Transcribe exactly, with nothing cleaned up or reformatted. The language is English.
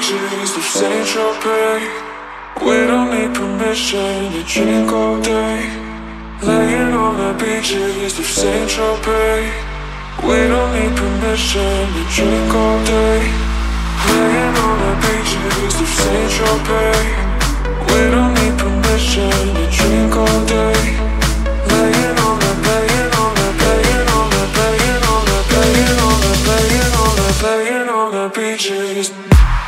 beaches of Saint Tropez. We don't need permission to drink all day. Laying on the beaches of Saint Tropez. We don't need permission to drink all day. Laying on the beaches of Saint Tropez. We don't need permission to drink all day. Laying on the, laying on the, laying on the, laying on the, laying on the, laying on the, laying on the beaches.